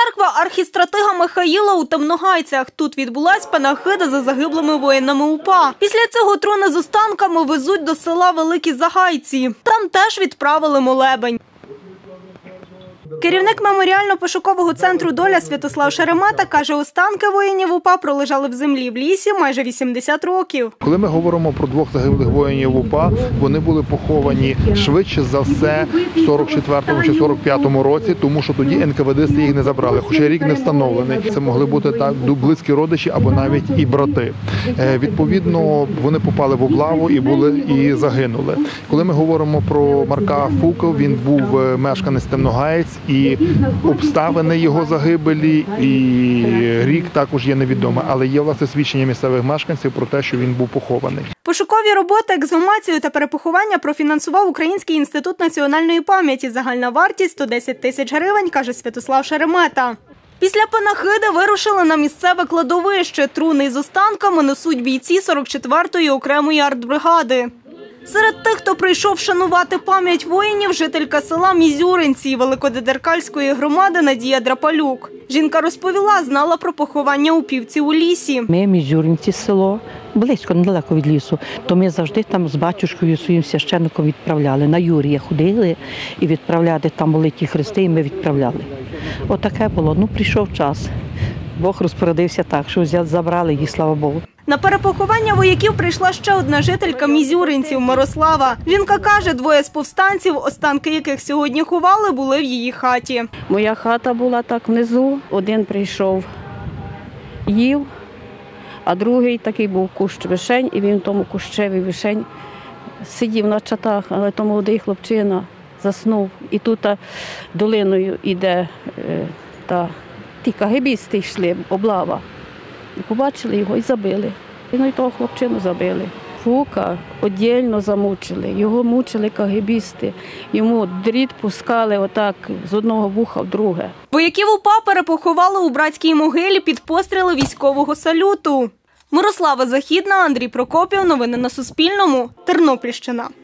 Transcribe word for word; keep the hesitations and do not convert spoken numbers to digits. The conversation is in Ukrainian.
Церква архістратига Михаїла у Темногайцях. Тут відбулась панахида за загиблими воїнами УПА. Після цього труни з останками везуть до села Великі Загайці. Там теж відправили молебень. Керівник меморіально-пошукового центру «Доля» Святослав Шеремета каже, останки воїнів УПА пролежали в землі в лісі майже вісімдесят років. Коли ми говоримо про двох загиблих воїнів УПА, вони були поховані швидше за все в сорок четвертому чи сорок п'ятому році, тому що тоді ен ка ве дести їх не забрали, хоча рік не встановлений. Це могли бути так близькі родичі або навіть і брати. Відповідно, вони попали в облаву і були і загинули. Коли ми говоримо про Марка Фука, він був мешканець Темногаєць, і обставини його загибелі, і рік також є невідомо, але є, власне, свідчення місцевих мешканців про те, що він був похований. Пошукові роботи, ексгумацію та перепоховання профінансував Український інститут національної пам'яті. Загальна вартість – сто десять тисяч гривень, каже Святослав Шеремета. Після панахиди вирушили на місцеве кладовище. Труни із останками несуть бійці сорок четвертої окремої артбригади. Серед тих, хто прийшов шанувати пам'ять воїнів, жителька села Мізюринці Великодедеркальської громади Надія Драпалюк. Жінка розповіла, знала про поховання упівців у лісі. Ми Мізюринці село, близько, недалеко від лісу, то ми завжди там з батюшкою своїм священником відправляли. На Юрія ходили і відправляли, там були ті хрести, і ми відправляли. Отаке було. Ну, прийшов час. Бог розпорядився так, що забрали її, слава Богу. На перепоховання вояків прийшла ще одна жителька Мізюринців Мирослава. Жінка каже, двоє з повстанців, останки яких сьогодні ховали, були в її хаті. Моя хата була так внизу. Один прийшов, їв, а другий такий був кущ вишень, і він в тому кущеві вишень сидів на чатах, але то молодий хлопчина заснув. І тут долиною йде та ті кагебісти йшли, облава. І побачили його і забили. Ну і того хлопчину забили. Фука віддільно замучили, його мучили кагебісти. Йому дріт пускали отак з одного вуха в друге. Вояків УПА перепоховали у братській могилі під постріли військового салюту. Мирослава Західна, Андрій Прокопів. Новини на Суспільному. Тернопільщина.